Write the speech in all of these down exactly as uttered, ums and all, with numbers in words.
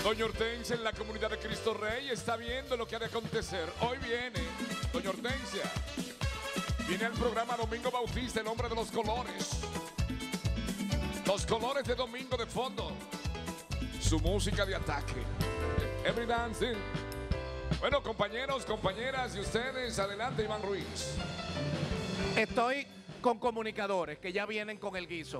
Doña Hortensia en la comunidad de Cristo Rey está viendo lo que ha de acontecer. Hoy viene Doña Hortensia. Viene al programa Domingo Bautista, el hombre de los colores. Los colores de Domingo de fondo. Su música de ataque. Every dancing. Bueno, compañeros, compañeras y ustedes, adelante, Iván Ruiz. Estoy con comunicadores que ya vienen con el guiso.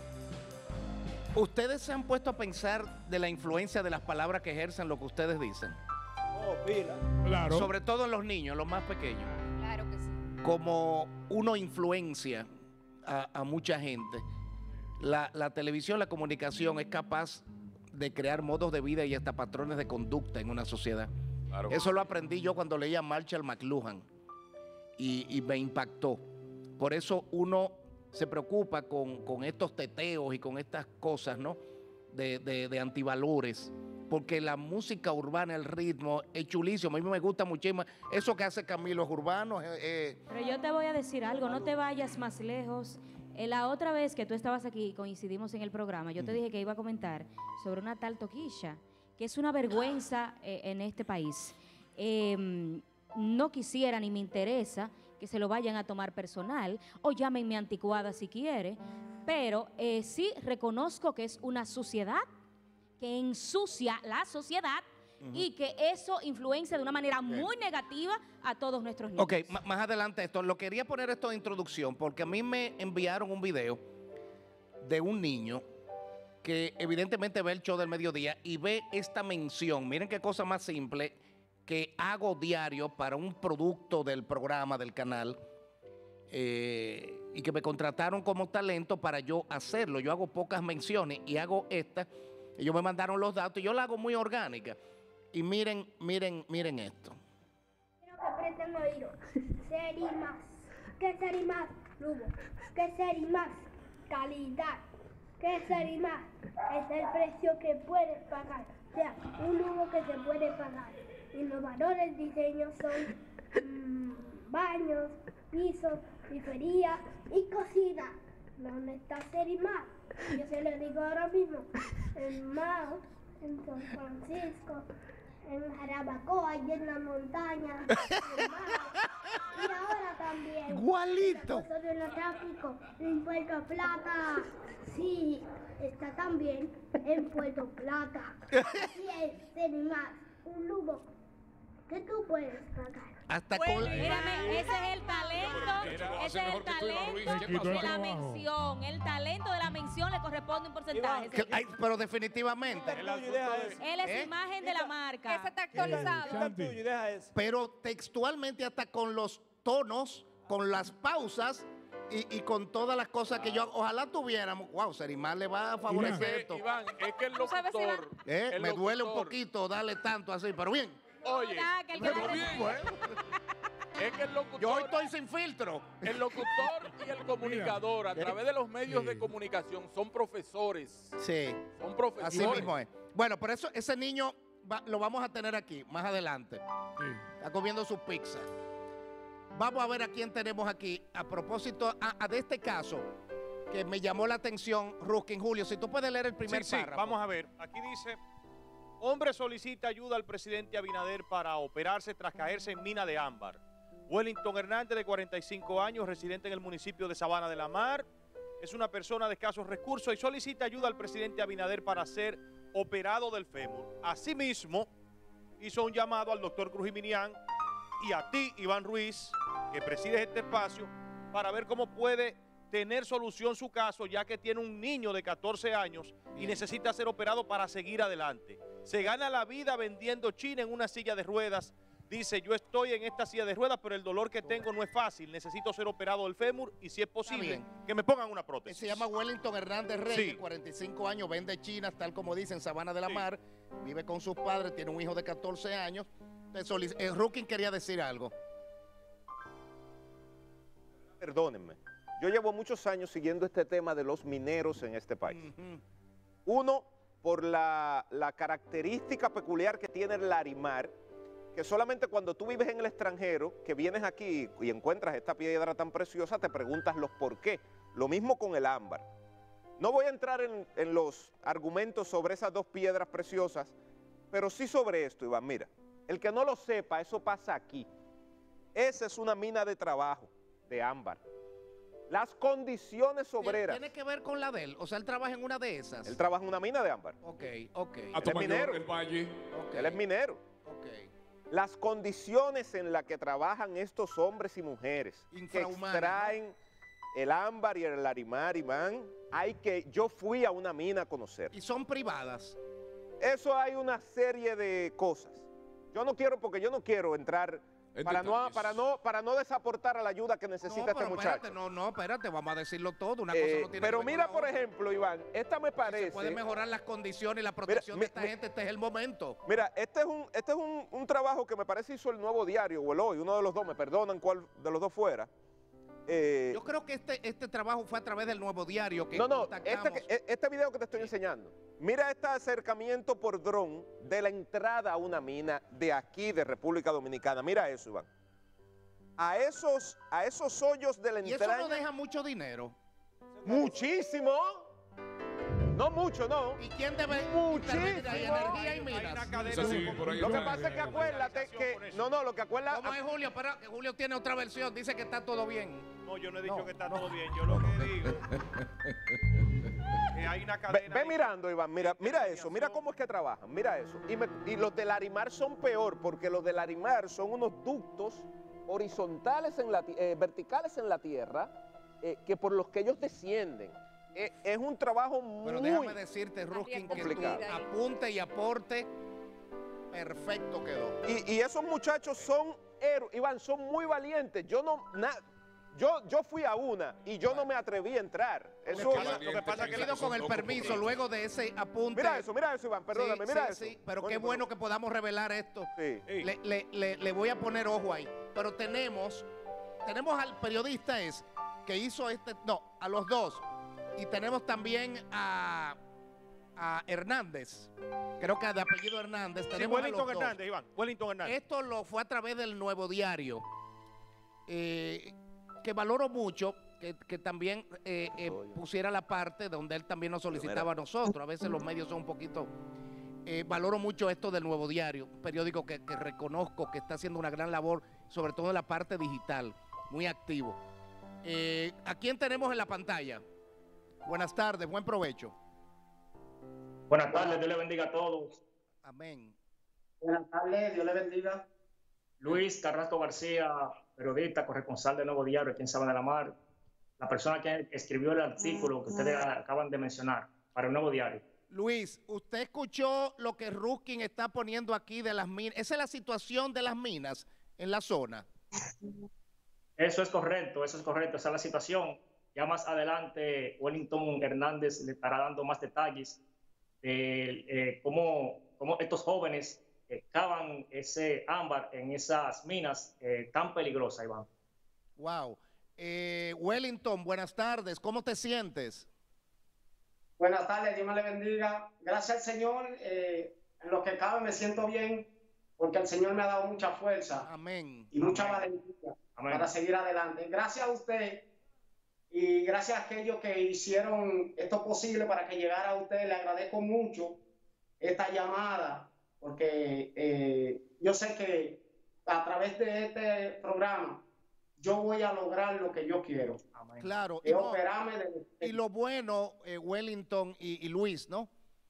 ¿Ustedes se han puesto a pensar de la influencia de las palabras que ejercen lo que ustedes dicen? Oh, pila. Claro. Sobre todo en los niños, los más pequeños. Claro que sí. Como uno influencia a, a mucha gente, la, la televisión, la comunicación es capaz de crear modos de vida y hasta patrones de conducta en una sociedad. Claro. Eso lo aprendí yo cuando leía Marshall McLuhan y, y me impactó. Por eso uno se preocupa con, con estos teteos y con estas cosas, ¿no? De, de, de antivalores. Porque la música urbana, el ritmo, es chulísimo. A mí me gusta muchísimo. Eso que hace Camilo es urbano. Eh, eh. Pero yo te voy a decir algo, no te vayas más lejos. Eh, la otra vez que tú estabas aquí y coincidimos en el programa, yo te dije que iba a comentar sobre una tal Toquilla, que es una vergüenza eh, en este país. Eh, no quisiera ni me interesa que se lo vayan a tomar personal o llámenme anticuada si quiere, pero eh, sí reconozco que es una suciedad que ensucia la sociedad uh-huh. y que eso influencia de una manera okay. muy negativa a todos nuestros niños. Ok, más adelante esto, lo quería poner esto de introducción porque a mí me enviaron un video de un niño que evidentemente ve el show del mediodía y ve esta mención, miren qué cosa más simple, que hago diario para un producto del programa, del canal, eh, y que me contrataron como talento para yo hacerlo. Yo hago pocas menciones y hago esta. Ellos me mandaron los datos y yo la hago muy orgánica. Y miren, miren, miren esto. Quiero que presten oído. Ser y más. ¿Qué ser y más? Lugo. ¿Qué ser y más? Calidad. ¿Qué ser y más? Es el precio que puedes pagar. O sea, un lujo que se puede pagar. Innovadores diseños son mmm, baños, pisos, grifería y cocina. ¿Dónde está Serimar? Yo se lo digo ahora mismo. En Mao, en San Francisco, en Jarabacoa, allí en la montaña. En Mao. Y ahora también. ¡Igualito! En el tráfico, en Puerto Plata. Sí, está también en Puerto Plata. Así es, Serimar, un lujo que tú puedes pagar. Hasta bueno, con... Mírame, ese es el talento, ese es el talento de la mención. El talento de la mención le corresponde un porcentaje. Que, ay, pero definitivamente. Él es ¿Eh? imagen de la marca. Ese está actualizado. Pero textualmente hasta con los tonos, con las pausas y, y con todas las cosas que yo ojalá tuviéramos. Wow, Serimar le va a favorecer esto. Iván, es que el locutor... ¿Eh? el Me locutor, duele un poquito darle tanto así, pero bien. Oye, ya, que el que bien. Bueno. Es que el locutor... Yo hoy estoy sin filtro. El locutor y el comunicador, a través de los medios sí. de comunicación, son profesores. Sí. Son profesores. Así mismo es. Bueno, por eso ese niño va, lo vamos a tener aquí, más adelante. Sí. Está comiendo su pizza. Vamos a ver a quién tenemos aquí. A propósito a, a de este caso, que me llamó la atención, Ruskin. Julio, si tú puedes leer el primer sí, párrafo. Sí, vamos a ver. Aquí dice... Hombre solicita ayuda al presidente Abinader para operarse tras caerse en mina de ámbar. Wellington Hernández, de cuarenta y cinco años, residente en el municipio de Sabana de la Mar, es una persona de escasos recursos y solicita ayuda al presidente Abinader para ser operado del fémur. Asimismo, hizo un llamado al doctor Cruz Jiminián y a ti, Iván Ruiz, que presides este espacio, para ver cómo puede tener solución su caso, ya que tiene un niño de catorce años y necesita ser operado para seguir adelante. Se gana la vida vendiendo china en una silla de ruedas. Dice, yo estoy en esta silla de ruedas, pero el dolor que tengo no es fácil. Necesito ser operado del fémur y si es posible, que me pongan una prótesis. Se llama Wellington Hernández Reyes, sí. cuarenta y cinco años, vende chinas, tal como dicen, Sabana de la sí. Mar. Vive con sus padres, tiene un hijo de catorce años. El Rukin quería decir algo. Perdónenme. Yo llevo muchos años siguiendo este tema de los mineros en este país. Uh-huh. Uno, por la, la característica peculiar que tiene el Larimar, que solamente cuando tú vives en el extranjero, que vienes aquí y encuentras esta piedra tan preciosa, te preguntas los por qué. Lo mismo con el ámbar. No voy a entrar en, en los argumentos sobre esas dos piedras preciosas, pero sí sobre esto, Iván. Mira, el que no lo sepa, eso pasa aquí. Esa es una mina de trabajo de ámbar. Las condiciones ¿Tiene, obreras. tiene que ver con la de él? O sea, él trabaja en una de esas. Él trabaja en una mina de ámbar. Ok, ok. A Él es minero. el Valle. ok, Él es minero. ok. Las condiciones en las que trabajan estos hombres y mujeres que Infrahumanas, extraen el ámbar y el larimar, Iván, hay que, yo fui a una mina a conocer. Y son privadas. Eso hay una serie de cosas. Yo no quiero, porque yo no quiero entrar En para no, detalles. para, no, para no desaportar a la ayuda que necesita no, este pero muchacho. espérate, no, no, espérate, vamos a decirlo todo. Una Eh, cosa no tiene pero que ver mira, con la por otra. ejemplo, Iván, esta me Si parece... se puede mejorar las condiciones y la protección mi- de esta mi- gente, este es el momento. Mira, este es, un, este es un, un trabajo que me parece hizo el Nuevo Diario o el Hoy, uno de los dos, me perdonan cuál de los dos fuera. Eh, Yo creo que este, este trabajo fue a través del Nuevo Diario que no, no, contactamos. este, que- este video que te estoy enseñando, mira este acercamiento por dron de la entrada a una mina de aquí, de República Dominicana. Mira eso, Iván. A esos, a esos hoyos de la Y eso entrada. no deja mucho dinero. Muchísimo. No mucho, no. ¿Y quién debe Muchísimo. intervenir ahí? Energía y minas. Es así, por ahí Lo que está. pasa es que acuérdate que... No, no, lo que acuerda... ¿Cómo es Julio? Pero Julio tiene otra versión, dice que está todo bien. No, yo no he dicho No, que está no. todo bien. Yo lo que digo que hay una Ve, cadena. ve de- mirando, Iván, mira, mira eso, mira cómo es que trabajan, mira eso. Y, me- y los del Larimar son peor, porque los del Larimar son unos ductos horizontales, en la, ti- eh, verticales en la tierra, eh, que por los que ellos descienden. Eh, es un trabajo muy... Pero déjame decirte, Ruskin, que tu complicado. apunte y aporte perfecto quedó. Y, y esos muchachos son héroes, Iván, son muy valientes. Yo no... na- yo, yo fui a una y yo no me atreví a entrar. Eso, Qué Lo que valiente pasa es que que Pido son con el locos permiso, por- luego de ese apunte. mira eso, mira eso, Iván, perdóname, Sí, mira sí, eso. sí, pero Coño, qué bueno que podamos revelar esto. Sí. Ey, Le, le- le- le voy a poner ojo ahí. Pero tenemos, tenemos al periodista es que hizo este, no, a los dos. Y tenemos también a, a Hernández. Creo que de apellido Hernández. sí, Tenemos a los Wellington dos. Hernández, Iván. Wellington Hernández. Esto lo fue a través del Nuevo Diario, eh, que valoro mucho, que, que también eh, eh, pusiera la parte donde él también nos solicitaba a nosotros. A veces los medios son un poquito... eh, valoro mucho esto del Nuevo Diario, un periódico que, que reconozco que está haciendo una gran labor, sobre todo en la parte digital, muy activo. Eh, ¿A quién tenemos en la pantalla? Buenas tardes, buen provecho. Buenas tardes, Dios le bendiga a todos. Amén. Buenas tardes, Dios le bendiga. Luis Carrasco García, periodista, corresponsal de Nuevo Diario, aquí en Sabana de la Mar, la persona que escribió el artículo que ustedes acaban de mencionar para el Nuevo Diario. Luis, ¿usted escuchó lo que Ruskin está poniendo aquí de las minas? Esa es la situación de las minas en la zona. Eso es correcto, eso es correcto, esa es la situación. Ya más adelante, Wellington Hernández le estará dando más detalles de eh, cómo, cómo estos jóvenes eh, cavan ese ámbar en esas minas eh, tan peligrosas, Iván. Wow. Eh, Wellington, buenas tardes. ¿Cómo te sientes? Buenas tardes, Dios me le bendiga. Gracias al Señor, eh, en lo que cabe me siento bien, porque el Señor me ha dado mucha fuerza Amén. y mucha Amén. valentía Amén. para seguir adelante. Gracias a usted y gracias a aquellos que hicieron esto posible para que llegara a usted. Le agradezco mucho esta llamada, porque eh, yo sé que a través de este programa yo voy a lograr lo que yo quiero. Amén. Claro. Y, Es no, operarme de, y lo bueno, eh, Wellington y, y Luis, ¿no?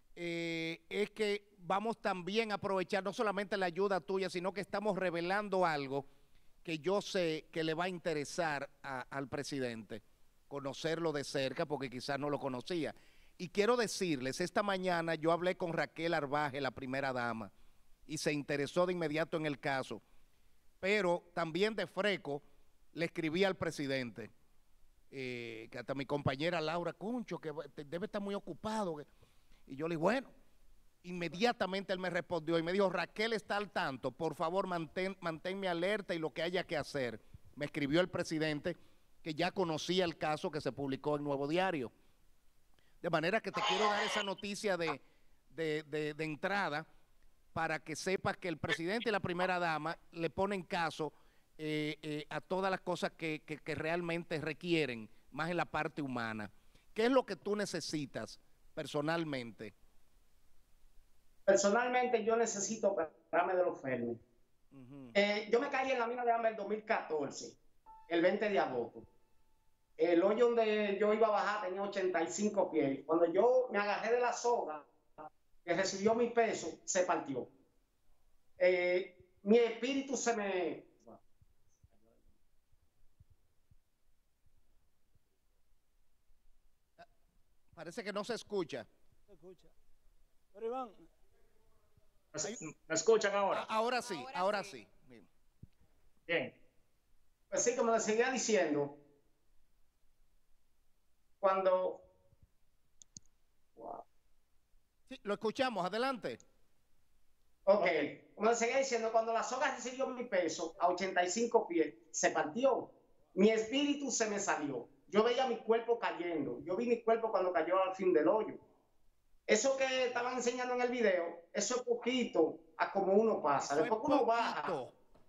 Eh, es que vamos también a aprovechar no solamente la ayuda tuya, sino que estamos revelando algo que yo sé que le va a interesar a- al presidente, conocerlo de cerca, porque quizás no lo conocía. Y quiero decirles, esta mañana yo hablé con Raquel Arbaje, la primera dama, y se interesó de inmediato en el caso. Pero también de freco le escribí al presidente, eh, que hasta mi compañera Laura Cuncho, que debe estar muy ocupado. que- Y yo le dije, bueno, inmediatamente él me respondió y me dijo, Raquel está al tanto, por favor mantén, manténme alerta y lo que haya que hacer. Me escribió el presidente que ya conocía el caso que se publicó en Nuevo Diario. De manera que te quiero dar esa noticia de, de, de, de entrada para que sepas que el presidente y la primera dama le ponen caso eh, eh, a todas las cosas que, que, que realmente requieren, más en la parte humana. ¿Qué es lo que tú necesitas personalmente? personalmente yo necesito operarme de los fermes. Uh-huh. eh, yo me caí en la mina de Ámbar el dos mil catorce, el veinte de agosto. El hoyo donde yo iba a bajar tenía ochenta y cinco pies. Cuando yo me agarré de la soga que recibió mi peso, se partió. Eh, mi espíritu se me... Parece que no se escucha. Se escucha. Pero Iván... ¿Me escuchan ahora? Ahora sí, ahora, ahora sí. sí. Bien. Pues sí, como les seguía diciendo, cuando... Wow. Sí, lo escuchamos, adelante. Ok, como les seguía diciendo, cuando la soga recibió mi peso a ochenta y cinco pies, se partió. Mi espíritu se me salió. Yo veía mi cuerpo cayendo. Yo vi mi cuerpo cuando cayó al fin del hoyo. Eso que estaban enseñando en el video, eso es poquito a como uno pasa. Después que uno baja,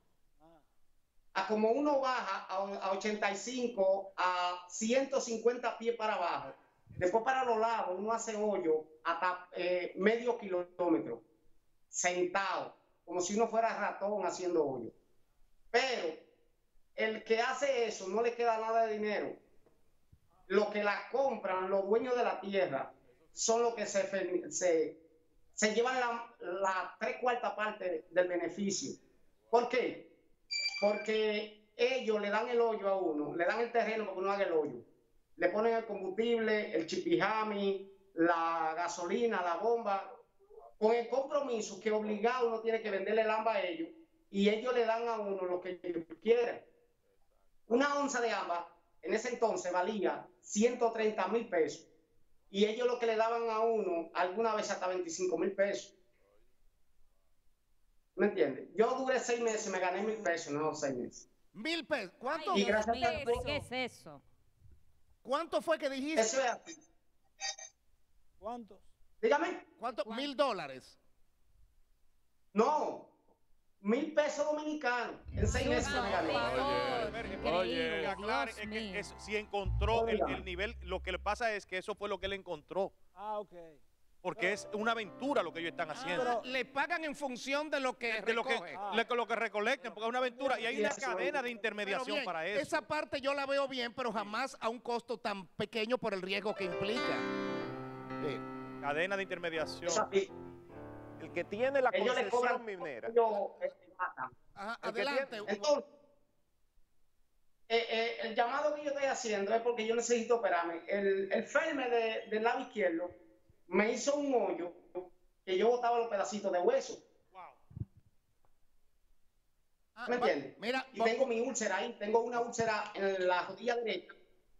a como uno baja a, a ochenta y cinco, a ciento cincuenta pies para abajo. Después para los lados uno hace hoyo hasta eh, medio kilómetro, sentado, como si uno fuera ratón haciendo hoyo. Pero el que hace eso no le queda nada de dinero. Lo que la compran, los dueños de la tierra, son los que se, se, se llevan la, la tres cuartas parte del beneficio. ¿Por qué? Porque ellos le dan el hoyo a uno, le dan el terreno para que uno haga el hoyo. Le ponen el combustible, el chipijami, la gasolina, la bomba, con el compromiso que obligado uno tiene que venderle el ámbar a ellos y ellos le dan a uno lo que ellos quieran. Una onza de ámbar en ese entonces valía ciento treinta mil pesos y ellos lo que le daban a uno alguna vez hasta veinticinco mil pesos. ¿Me entiendes? Yo duré seis meses y me gané mil pesos, no seis meses. ¿Mil pesos? ¿Cuánto? Ay, Dios mío, ¿pero qué es eso? ¿Cuánto fue que dijiste? Eso es así. ¿Cuántos? Dígame. ¿Cuánto? ¿Cuánto? Mil dólares. No, mil pesos dominicanos. En seis meses me gané. Oye, oye, aclare, es que eso, si encontró el, el nivel, lo que le pasa es que eso fue lo que él encontró. Ah, ok. Porque pero, es una aventura lo que ellos están haciendo. Ah, le pagan en función de lo que de, de lo que, ah. le, lo que recolecten, porque es una aventura y hay una cadena de intermediación bien, para eso. Esa parte yo la veo bien, pero jamás a un costo tan pequeño por el riesgo que implica. Sí. Cadena de intermediación. El que tiene la ellos concesión le cobran, minera. Ellos, este, Ajá, adelante. Tiene, entonces, eh, eh, el llamado que yo estoy haciendo es porque yo necesito operarme. El, el ferme de, del lado izquierdo me hizo un hoyo que yo botaba los pedacitos de hueso. Wow. Ah, ¿Me entiendes? Mira, y tengo mi úlcera ahí, tengo una úlcera en la rodilla derecha.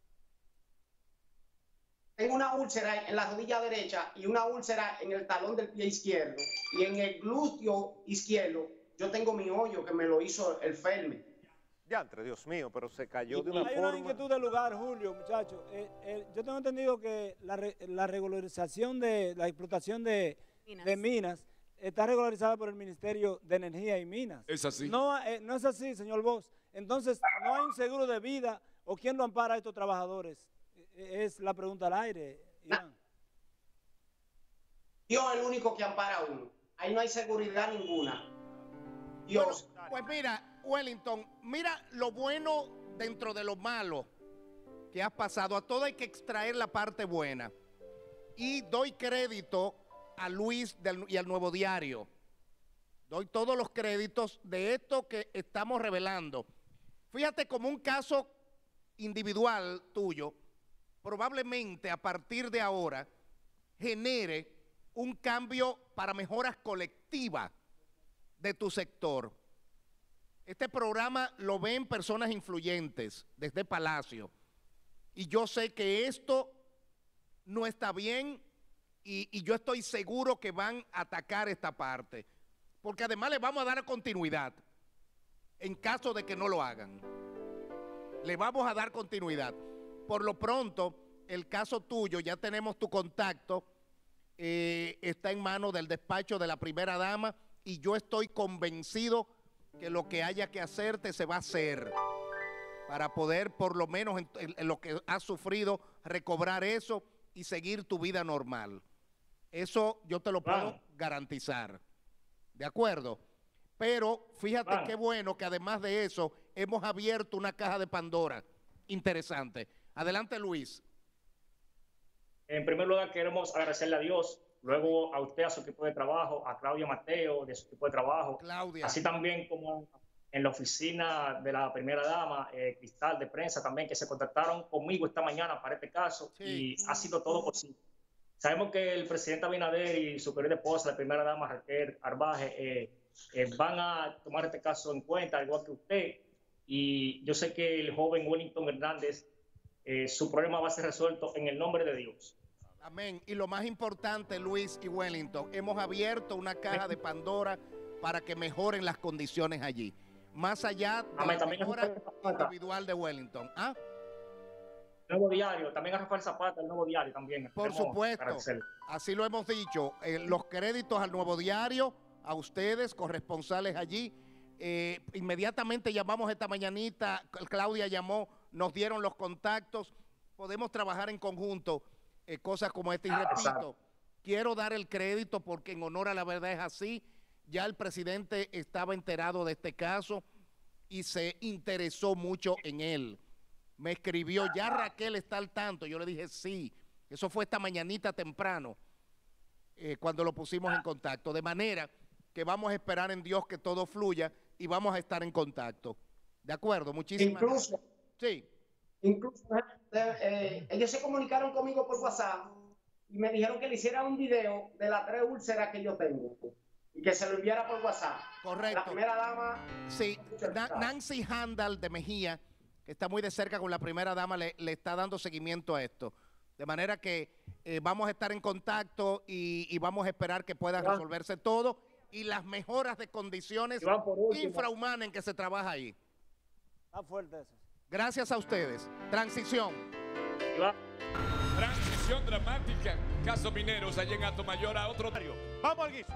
Tengo una úlcera en la rodilla derecha y una úlcera en el talón del pie izquierdo. Y en el glúteo izquierdo yo tengo mi hoyo que me lo hizo el ferme. Ya, entre Dios mío, pero se cayó de una Hay forma... una inquietud del lugar, Julio, muchachos. Eh, eh, yo tengo entendido que la, re, la regularización de la explotación de minas. de minas está regularizada por el Ministerio de Energía y Minas. ¿Es así? No, eh, no es así, señor Bosch. Entonces, ¿no hay un seguro de vida o quién lo ampara a estos trabajadores? Eh, es la pregunta al aire, Iván. Dios es el único que ampara a uno. Ahí no hay seguridad ninguna. Dios. Bueno, pues mira, Wellington, mira lo bueno dentro de lo malo que has pasado. A todo hay que extraer la parte buena. Y doy crédito a Luis del, y al Nuevo Diario. Doy todos los créditos de esto que estamos revelando. Fíjate, como un caso individual tuyo, probablemente a partir de ahora genere un cambio para mejoras colectivas de tu sector. Este programa lo ven personas influyentes desde Palacio y yo sé que esto no está bien y, y yo estoy seguro que van a atacar esta parte, porque además le vamos a dar continuidad en caso de que no lo hagan. Le vamos a dar continuidad. Por lo pronto, el caso tuyo, ya tenemos tu contacto, eh, está en manos del despacho de la primera dama y yo estoy convencido que lo que haya que hacerte se va a hacer para poder, por lo menos en, en, en lo que has sufrido, recobrar eso y seguir tu vida normal. Eso yo te lo puedo Claro. garantizar. ¿De acuerdo? Pero fíjate Claro. qué bueno que además de eso hemos abierto una caja de Pandora interesante. Adelante, Luis. En primer lugar, queremos agradecerle a Dios, luego a usted, a su equipo de trabajo, a Claudia Mateo, de su equipo de trabajo, Claudia. así también como en la oficina de la primera dama, eh, Cristal de Prensa también, que se contactaron conmigo esta mañana para este caso, Sí. y ha sido todo posible. Sabemos que el presidente Abinader y su querida esposa, la primera dama Raquel Arbaje, eh, eh, van a tomar este caso en cuenta, al igual que usted, y yo sé que el joven Wellington Hernández, eh, su problema va a ser resuelto en el nombre de Dios. Amén. Y lo más importante, Luis y Wellington, hemos abierto una caja de Pandora para que mejoren las condiciones allí. Más allá de Amén. la También mejora hace falta. individual de Wellington. ¿Ah? Nuevo diario, también a Rafael Zapata, el nuevo diario también. Por Queremos supuesto, agradecerle. así lo hemos dicho. Eh, los créditos al Nuevo Diario, a ustedes, corresponsales allí. Eh, inmediatamente llamamos esta mañanita, Claudia llamó, nos dieron los contactos. Podemos trabajar en conjunto, eh, cosas como esta. Y repito, Exacto. quiero dar el crédito porque en honor a la verdad es así. Ya el presidente estaba enterado de este caso y se interesó mucho en él. Me escribió, ya Raquel está al tanto. Yo le dije, sí. Eso fue esta mañanita temprano, eh, cuando lo pusimos en contacto. De manera que vamos a esperar en Dios que todo fluya y vamos a estar en contacto. ¿De acuerdo? Muchísimas Incluso, Sí. incluso eh, eh, ellos se comunicaron conmigo por WhatsApp y me dijeron que le hiciera un video de las tres úlceras que yo tengo y que se lo enviara por WhatsApp. Correcto. La primera dama. Sí, Na- Nancy Handal de Mejía, que está muy de cerca con la primera dama, le, le está dando seguimiento a esto. De manera que eh, vamos a estar en contacto y, y vamos a esperar que pueda resolverse todo y las mejoras de condiciones Y va por último. infrahumanas en que se trabaja ahí. Está fuerte eso. Gracias a ustedes. Transición. Transición dramática. Caso Mineros allá en Atomayor a otro. Vamos al guiso.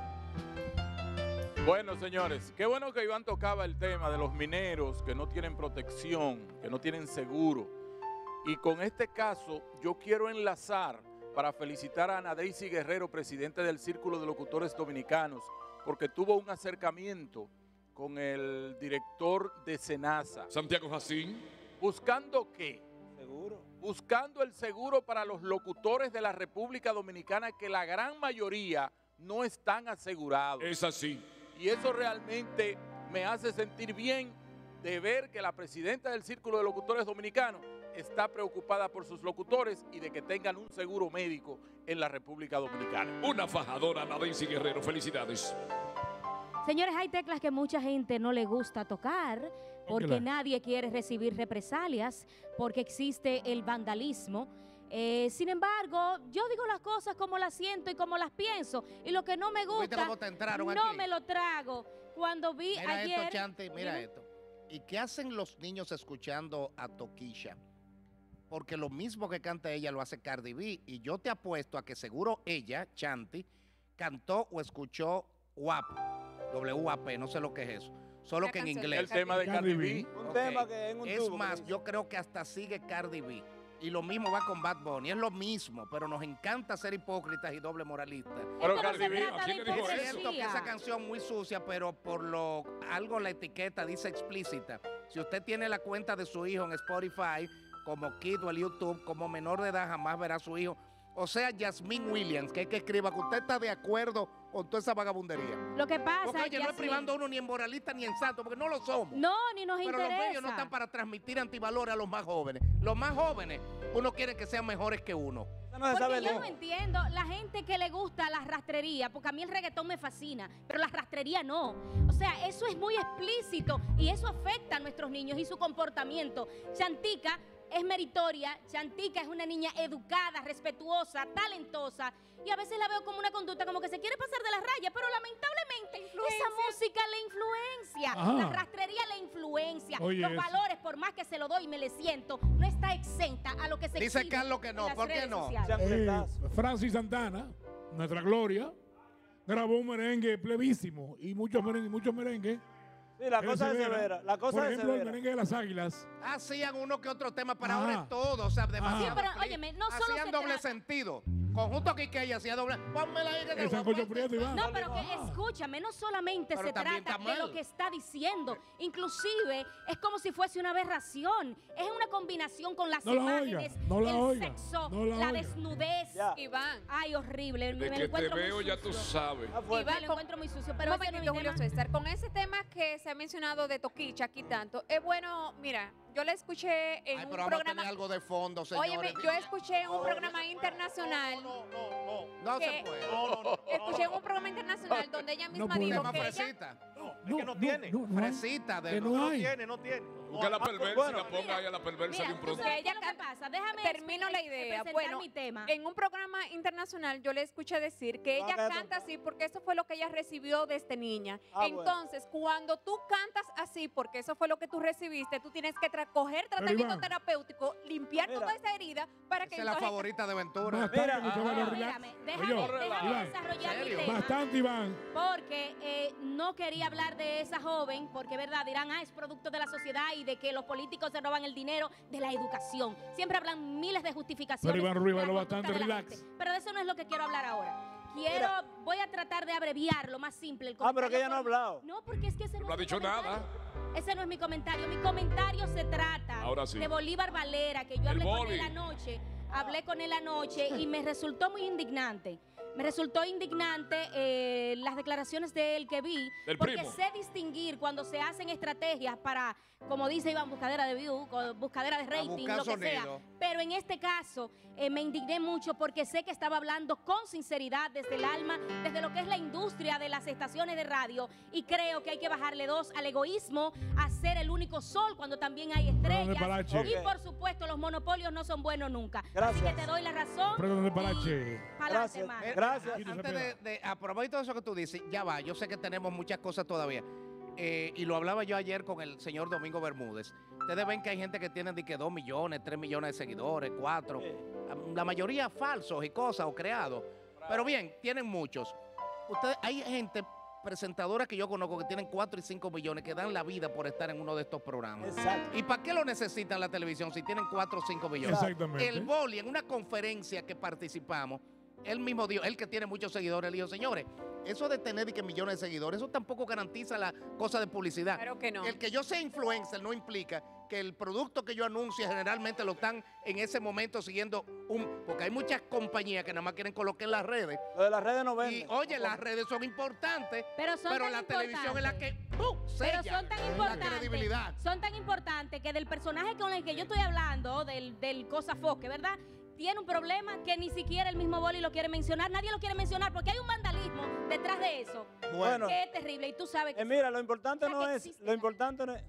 Bueno, señores, qué bueno que Iván tocaba el tema de los mineros que no tienen protección, que no tienen seguro. Y con este caso, yo quiero enlazar para felicitar a Ana Daisy Guerrero, presidente del Círculo de Locutores Dominicanos, porque tuvo un acercamiento con el director de SENASA. Santiago Jacín. ¿Buscando qué? Seguro. Buscando el seguro para los locutores de la República Dominicana, que la gran mayoría no están asegurados. Es así. Y eso realmente me hace sentir bien de ver que la presidenta del Círculo de Locutores Dominicanos está preocupada por sus locutores y de que tengan un seguro médico en la República Dominicana. Una fajadora, Ana Daisy Guerrero. Felicidades. Señores, hay teclas que mucha gente no le gusta tocar porque Claro. nadie quiere recibir represalias, porque existe el vandalismo. Eh, sin embargo, yo digo las cosas como las siento y como las pienso, y lo que no me ¿Viste gusta, cómo te entraron no aquí? me lo trago. Cuando vi Mira ayer... esto, Chanti, mira Dime. esto. ¿Y qué hacen los niños escuchando a Toquilla? Porque lo mismo que canta ella lo hace Cardi B. Y yo te apuesto a que seguro ella, Chanti, cantó o escuchó W A P. W A P, no sé lo que es eso. Solo La que en canción inglés. El tema de Cardi B. Un Ok. tema que en un Es tubo que más, dice. yo creo que hasta sigue Cardi B. Y lo mismo va con Bad Bunny. Es lo mismo, pero nos encanta ser hipócritas y doble moralistas. Pero Esto no Cardi se B, trata ¿a quién de le dijo Es eso? cierto que hipocresía. esa canción muy sucia, pero por lo algo la etiqueta dice explícita. Si usted tiene la cuenta de su hijo en Spotify, como Kid o el YouTube, como menor de edad jamás verá a su hijo. O sea, Yasmín Williams, que es que escriba que usted está de acuerdo con toda esa vagabundería. Lo que pasa Porque oye, no es Yasmín, privando a uno ni en moralista ni en santo, porque no lo somos. No, ni nos Pero los interesa. medios no están para transmitir antivalores a los más jóvenes. Los más jóvenes, uno quiere que sean mejores que uno. Eso no se Porque sabe yo leer. no entiendo la gente que le gusta la rastrería, porque a mí el reggaetón me fascina, pero la rastrería no. O sea, eso es muy explícito y eso afecta a nuestros niños y su comportamiento. Chantica es meritoria, Chantica es una niña educada, respetuosa, talentosa, y a veces la veo como una conducta como que se quiere pasar de la raya, pero lamentablemente esa música le influencia, Ajá. la rastrería le influencia, Oye, los eso. valores, por más que se lo doy y me le siento, no está exenta a lo que se Dice exhibe Carlos que en no, las ¿por qué redes no? sociales. Chancletazo. Eh, Francis Santana, nuestra gloria, grabó un merengue plevísimo y muchos merengues, muchos merengues. Sí, la eh, cosa es severa. La cosa Por es ejemplo, el severa. merengue de las águilas. Hacían uno que otro tema, para Ajá. ahora es todo, o sea, demasiado. Sí, pero, explícito. óyeme, no solo Hacían se doble trata- sentido. conjunto Quiqueya hacía doble. Pónmela ahí que te El sancocho prieto, Iván. No, pero que escúchame, no solamente Pero se también trata está de lo mal. que está diciendo, inclusive es como si fuese una aberración, es una combinación con las No la oiga, imágenes, no la el oiga, sexo, no la la, oiga. desnudez. Ya. Iván. Ay, horrible, De me lo que te encuentro muy veo ya tú sucio. sabes. Ah, fuerte. Iván, lo encuentro muy sucio, pero Un ese no es momentito, mi Julio tema. César. Con ese tema que se ha mencionado de Toquicha aquí tanto, es bueno, mira, yo le escuché en Ay, un pero vamos a programa. tener algo de fondo, señores. Óyeme, yo escuché en un programa internacional. No, no que- se puede. Escuché en un programa internacional donde ella misma puede. dijo Tema que ella. fresita. Es que no tiene. No, no hay. Fresita de Que no. no No hay. tiene, no tiene. Busca la perversa y bueno, la ponga ahí a la perversa Mira, de un tú producto. sabes Que ella qué es lo que can- pasa. Déjame Termino la expli- idea. presentar Bueno, mi tema. en un programa internacional yo le escuché decir que No, ella cállate. canta así porque eso fue lo que ella recibió desde niña. Ah, bueno. Entonces, cuando tú cantas así porque eso fue lo que tú recibiste, tú tienes que tra- coger tratamiento Iván. terapéutico, limpiar Mira. toda esa herida para que Esa es la entonces- favorita de Ventura. Bastante, Mira, mucho bueno, Pero relax. mírame, déjame, Oye, déjame Iván, desarrollar mi ¿serio? tema. Bastante, Iván. Porque eh, no quería hablar de esa joven, porque verdad, dirán, ah, es producto de la sociedad y de que los políticos se roban el dinero de la educación. Siempre hablan miles de justificaciones. Pero Iván Ruiz de la bailó conducta bastante, de la relax. gente. Pero de eso no es lo que quiero hablar ahora. Quiero, voy a tratar de abreviar lo más simple. El Ah, pero que comentario ella no ha por- hablado. No, porque es que ese no, No ha es mi dicho comentario. nada. Ese no es mi comentario. Mi comentario se trata Ahora sí. de Bolívar Valera, que yo El hablé con boli. él anoche. Hablé con él anoche y me resultó muy indignante. Me resultó indignante eh, las declaraciones de él que vi, Del porque primo. sé distinguir cuando se hacen estrategias para, como dice Iván, buscadera de view, co- buscadera de rating, buscar lo que sea. sonido. Pero en este caso eh, me indigné mucho porque sé que estaba hablando con sinceridad desde el alma, desde lo que es la industria de las estaciones de radio, y creo que hay que bajarle dos al egoísmo, a ser el único sol cuando también hay Perdón de estrellas. Palache. Y Ok. por supuesto los monopolios no son buenos nunca. Así Gracias. que te doy la razón. Perdón de Palache. Pa'lante, Gracias. hermano. Eh, Gracias. a- Antes de, de a propósito de eso que tú dices, ya va, yo sé que tenemos muchas cosas todavía. Eh, y lo hablaba yo ayer con el señor Domingo Bermúdez. Ustedes ven que hay gente que tiene de que dos millones, tres millones de seguidores, cuatro. La mayoría falsos y cosas o creados. Pero bien, tienen muchos. Ustedes, hay gente presentadora que yo conozco que tienen cuatro y cinco millones que dan la vida por estar en uno de estos programas. Exacto. ¿Y para qué lo necesitan la televisión si tienen cuatro o cinco millones? Exactamente. El Boli, en una conferencia que participamos, él mismo dijo, él que tiene muchos seguidores, él dijo, señores, eso de tener y que millones de seguidores, eso tampoco garantiza la cosa de publicidad. Claro que no. El que yo sea influencer no implica que el producto que yo anuncie generalmente lo están en ese momento siguiendo un... Porque hay muchas compañías que nada más quieren colocar en las redes. Lo de las redes no Y venden. oye, las redes son importantes, Pero son pero tan la televisión es la que importantes. ¡pum! Pero sella son tan la importantes, credibilidad. son tan importantes que del personaje con el que yo estoy hablando, del, del Cosa Foque, ¿verdad? Tiene un problema que ni siquiera el mismo Boli lo quiere mencionar, nadie lo quiere mencionar porque hay un vandalismo detrás de eso. Bueno. Que es terrible y tú sabes que Eh, mira, lo importante O sea, no que es, existe lo importante no es,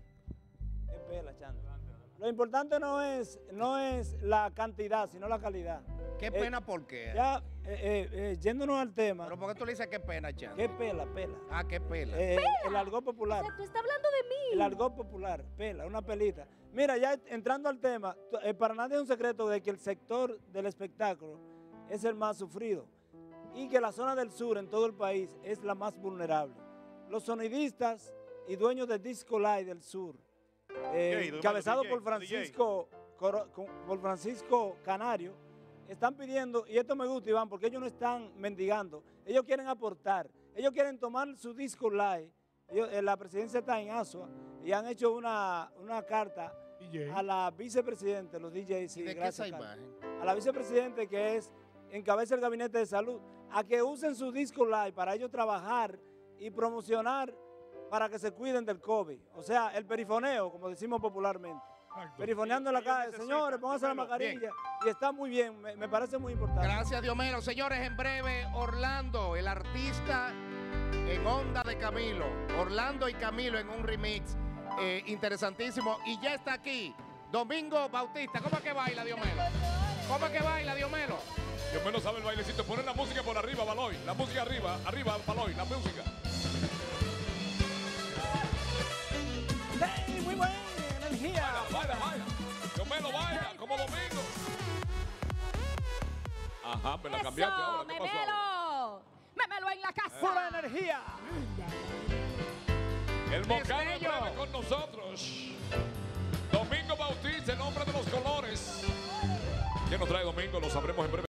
espera, Chando. Lo importante no es, no es la cantidad, sino la calidad. Qué Eh, pena, ¿por qué? Ya, eh, eh, eh, yéndonos al tema, Pero ¿por qué tú le dices qué pena, Chan? ¿qué pela, pela? Ah, qué pela. Eh, el argot popular. O sea, tú estás hablando de mí. El argot popular, pela, una pelita. Mira, ya entrando al tema, tu- eh, para nadie es un secreto de que el sector del espectáculo es el más sufrido y que la zona del sur en todo el país es la más vulnerable. Los sonidistas y dueños de Disco Live del sur, eh, D J, encabezado D J, por Francisco, Coro- con- por Francisco Canario, están pidiendo, y esto me gusta, Iván, porque ellos no están mendigando, ellos quieren aportar, ellos quieren tomar su Disco Live. Ellos, eh, la presidencia está en Asua y han hecho una, una carta D J. a la vicepresidente, los D Js, sí, ¿Y de qué gracias, esa Carlos. imagen? A la vicepresidente que es, encabeza el gabinete de salud, a que usen su Disco Live para ellos trabajar y promocionar para que se cuiden del COVID. O sea, el perifoneo, como decimos popularmente. Exacto. Perifoneando en la Ellos calle, necesitan, señores, pónganse la dímelo, mascarilla. Y está muy bien, me, me parece muy importante. Gracias, Diomero. Señores, en breve, Orlando, el artista en onda de Camilo. Orlando y Camilo en un remix eh, interesantísimo. Y ya está aquí, Domingo Bautista. ¿Cómo es que baila, Diomelo? ¿Cómo es que baila, Diomelo? Dios menos sabe el bailecito. Ponen la música por arriba, Baloy. La música arriba, arriba, Baloy. La música. ¡Hey, muy buena energía! Baila, baila. Dios me lo baila, como Domingo. Ajá, me la cambiaste Eso, ahora. ¿Qué pasó? memelo. Memelo en la casa. ¡Pura energía! El Mocano en Destello. breve con nosotros. Domingo Bautista, el hombre de los colores. ¿Quién nos trae Domingo? Lo sabremos en breve.